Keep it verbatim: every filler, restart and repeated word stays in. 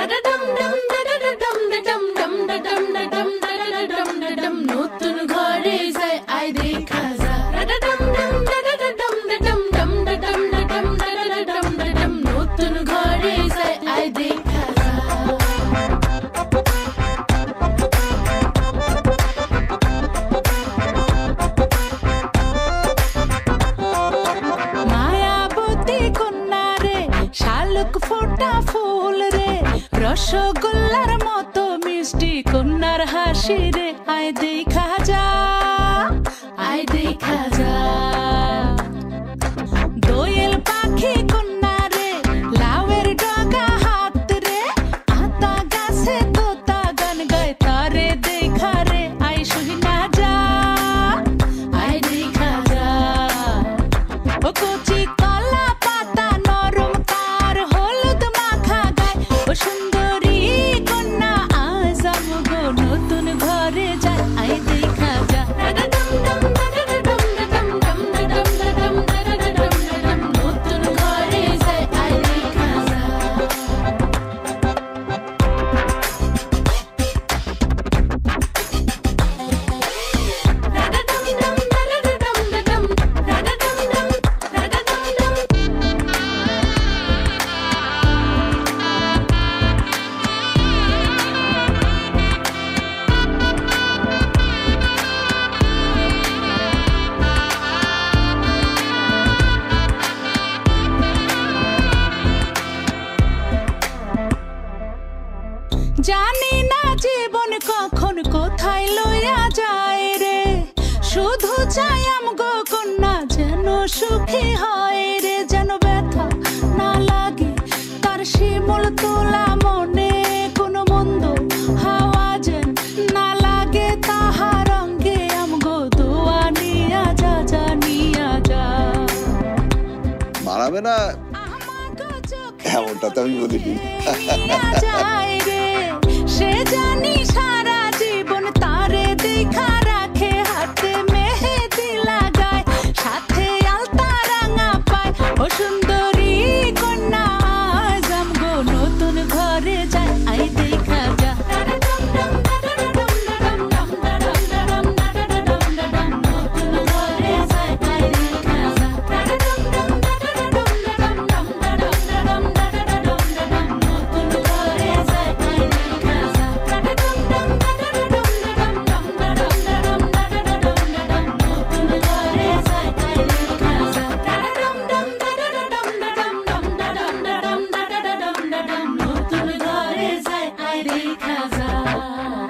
নতুন ঘরে যাই আই দেখা যা নতুন ঘরে যাই আই দেখা যা মায়াবতী কন্যা রে শালুক ফোটা ফুল রে রসগোল্লার মতো মিষ্টি কন্যার হাসি রে আয় দেখা যা আয় দেখা যা দোয়েল পাখি কন্যা রে লাউয়ের ডগা হাত রে আতা গাছে তোতা গান গায় তারে দেখা রে আয় শুনা যা আয় দেখা যা ও কচি কলা পাতা নরম তার হলুদ মাখা গায় ও সুন্দরী কন্যা আজ আমগো নতুন ঘরে যায় আই দেখা যা নতুন ঘরে যায় আই দেখা যা জানি না জীবন কখন কোথায় লইয়া যায় রে শুধু চাই আমগো কন্যা যেন সুখী হয় রে যেন ব্যথা না লাগে তার শিমুল তোলা মনে কোনো মন্দ হাওয়া যেন না লাগে তাহার অঙ্গে আমগো দোয়া নিয়া যা যা নিয়া যা মারাবে না আমাগো চোখে এমনটা তো আমি বলিনি নিয়া যায় রে সে জানি সারা জীবন তারে দেখা রাখে হাতে মেহেদি লাগায় সাথে আলতা রাঙা পায় ও সুন্দরী কন্যা আজ আমগো নতুন ঘরে যায় আই দেখা যা নতুন ঘরে যায় আই দেখা যা নতুন ঘরে যায় আই দেখা যা নতুন ঘরে যায় আই দেখা যা নতুন ঘরে যায় আই দেখা যা